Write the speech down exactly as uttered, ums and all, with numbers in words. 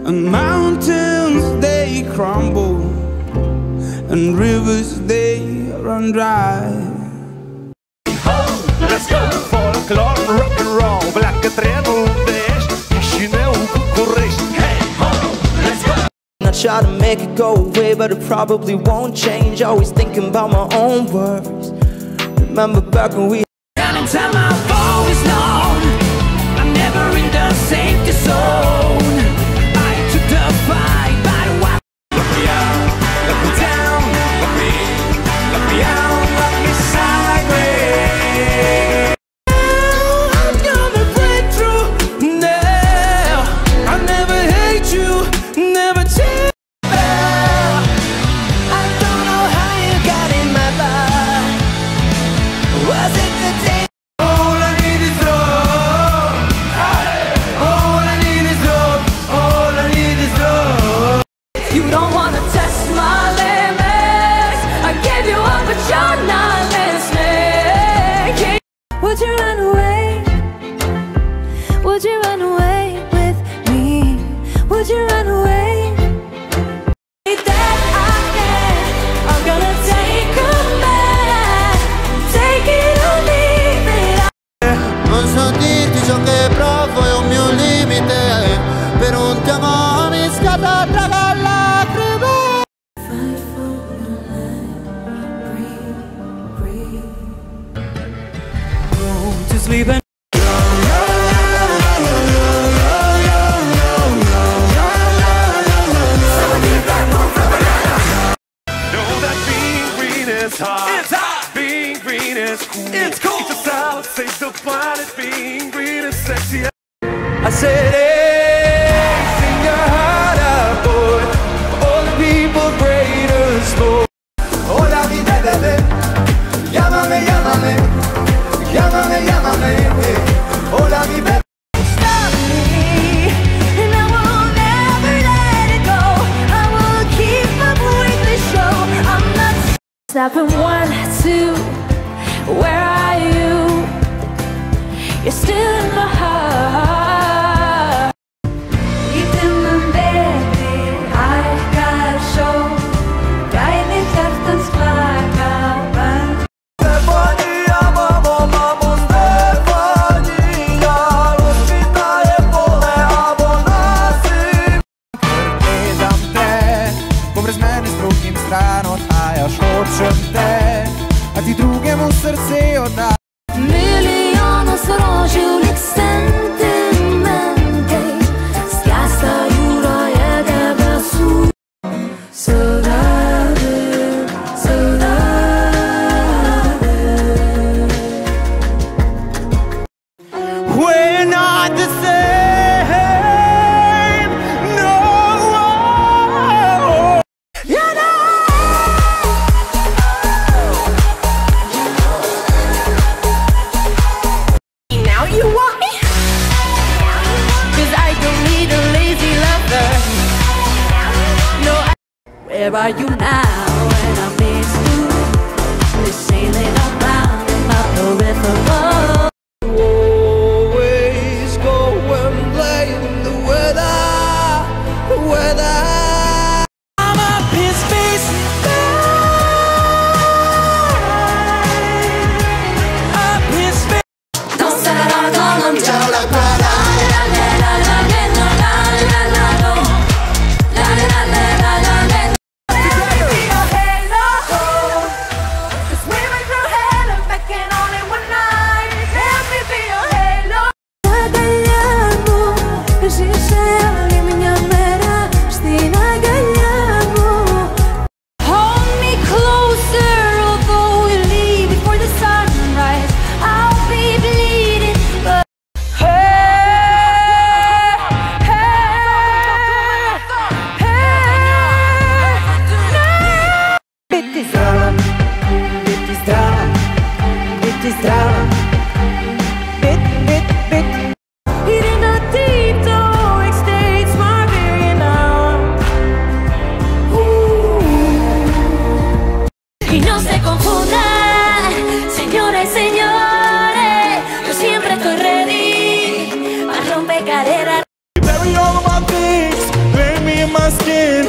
and mountains they crumble, and rivers they run dry. Let's go! Folklore, rock and roll, black treble dash, Chișinău, București. Hey ho, let's go! I try to make it go away, but it probably won't change. Always thinking about my own worries. Remember back when we Anytime I've always known I'm never in the safety zone. I took the fight by the wire. Lock me out, lock me down, lock me, lock me out, lock me sideways. I'm gonna break through now. I'll never hate you, never change. I don't know how you got in my life. Was it the day? All I need is love. All I need is love. All I need is love. You don't wanna test my limits. I gave you up, but you're not listening. Would you run away? Would you run away with me? Would you run away? That I can, I'm gonna take command. Take it or leave it. Non so dirti ciò che provo, è un mio limite. Per un ti amo mi scatta tra lacrime. Fight for your life, breathe, breathe. Go to sleep and Know that being green is hot. It's hot. Being green is cool. It's cool. It's just how it saves the planet. Being green is sexy. I said, hey, sing your heart out, boy. All the people great and slow. Hola mi bebé, llámame, llámame, llámame, llámame. Hola mi bebé. Stop me, and I will never let it go. I will keep up with the show. I'm not stopping. One, two, where are you? You're still in my heart. Deep in my baby, I got a show. Guide me hjärtans flagga. Stefania, mamma, mamma, Stefania, l'ospitare pole abbonarsi. Perché dam te, popres mene s drugim stran odhajaš, hočem te, a ti drugemu srce oddaj. Milion osroživnih sentimentej zgastajo rojene glasu. So rade, so rade. We're not the same, no. You know. Now you want me? 'Cause I don't need a lazy lover. No, I where are you now when I miss you? We're sailing around in my peripheral. Always go and blame the weather, the weather. I'm up in space, up in space. Don't say that I don't know. Ciao la cara. Your head. scherzo